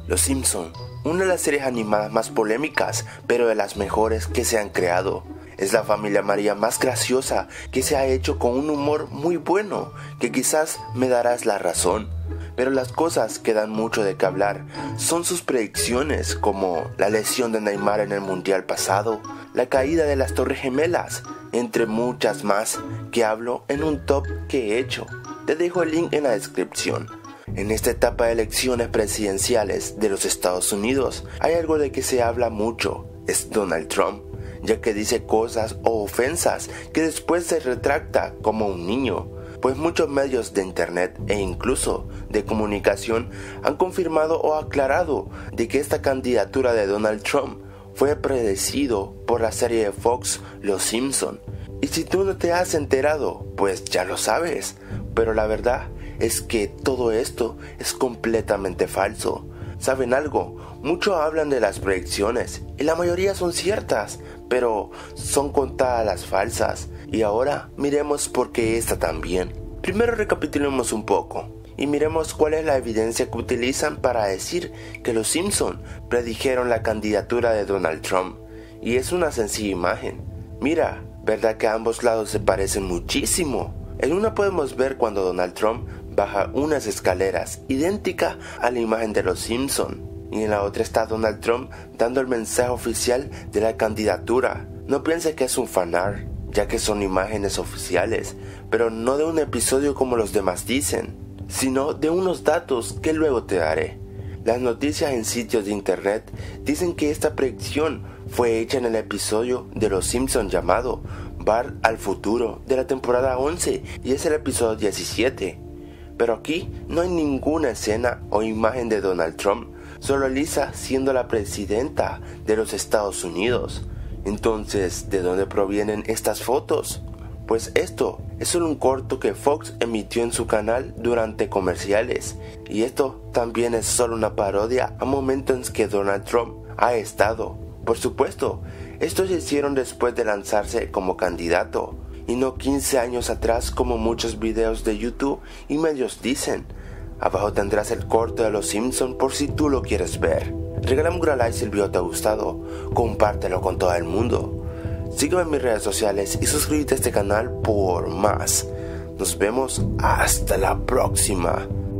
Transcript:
Los Simpson, una de las series animadas más polémicas, pero de las mejores que se han creado. Es la familia María más graciosa que se ha hecho con un humor muy bueno, que quizás me darás la razón. Pero las cosas que dan mucho de qué hablar son sus predicciones, como la lesión de Neymar en el Mundial pasado, la caída de las Torres Gemelas, entre muchas más que hablo en un top que he hecho. Te dejo el link en la descripción. En esta etapa de elecciones presidenciales de los Estados Unidos hay algo de que se habla mucho, es Donald Trump, ya que dice cosas o ofensas que después se retracta como un niño, pues muchos medios de internet e incluso de comunicación han confirmado o aclarado de que esta candidatura de Donald Trump fue predecido por la serie de Fox Los Simpson. Y si tú no te has enterado, pues ya lo sabes, pero la verdad es que todo esto es completamente falso. ¿Saben algo? Muchos hablan de las predicciones y la mayoría son ciertas, pero son contadas las falsas. Y ahora miremos por qué esta también. Primero recapitulemos un poco y miremos cuál es la evidencia que utilizan para decir que los Simpson predijeron la candidatura de Donald Trump. Y es una sencilla imagen. Mira, ¿verdad que ambos lados se parecen muchísimo? En una podemos ver cuando Donald Trump baja unas escaleras idéntica a la imagen de los Simpson, y en la otra está Donald Trump dando el mensaje oficial de la candidatura. No piense que es un fanart, ya que son imágenes oficiales, pero no de un episodio como los demás dicen, sino de unos datos que luego te daré. Las noticias en sitios de internet dicen que esta predicción fue hecha en el episodio de Los Simpson llamado Bart al futuro de la temporada 11 y es el episodio 17. Pero aquí no hay ninguna escena o imagen de Donald Trump, solo Lisa siendo la presidenta de los Estados Unidos. Entonces, ¿de dónde provienen estas fotos? Pues esto es solo un corto que Fox emitió en su canal durante comerciales, y esto también es solo una parodia a momentos en que Donald Trump ha estado. Por supuesto, estos se hicieron después de lanzarse como candidato, y no 15 años atrás como muchos videos de YouTube y medios dicen. Abajo tendrás el corto de Los Simpson por si tú lo quieres ver. Regálame un gran like si el video te ha gustado, compártelo con todo el mundo. Sígueme en mis redes sociales y suscríbete a este canal por más. Nos vemos hasta la próxima.